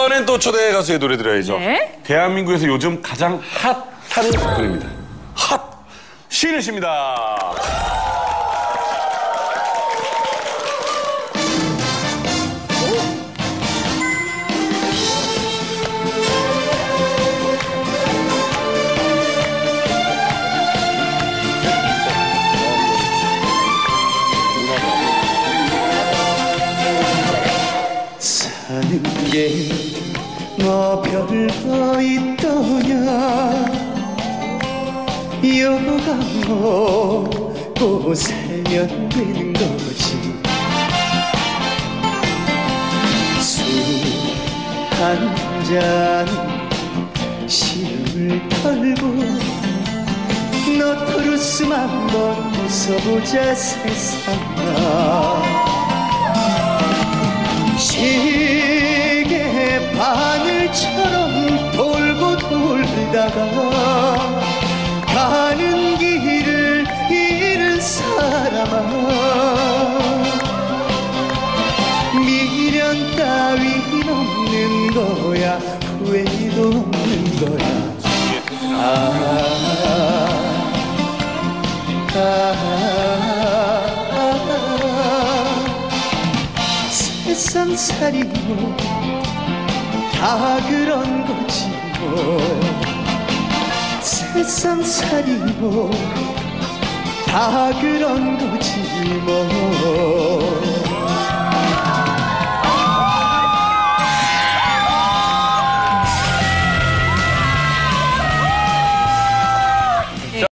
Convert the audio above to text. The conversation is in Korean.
이번엔 또 초대 가수의 노래 들어야죠. 네. 대한민국에서 요즘 가장 핫한 분입니다. 핫! 신은 씨입니다. 사는 게 뭐 별거 있더냐 여가 먹고 살면 되는 거지 술 한잔 시름을 털고 너토로스 한번 웃어보자 세상아 시계 바늘처럼 돌고 돌다가 가는 길을 잃은 사람아 미련 따윈 없는 거야 후회도 없는 거야 세상살이 뭐 다 그런 거지 뭐 세상살이 뭐 다 그런 거지 뭐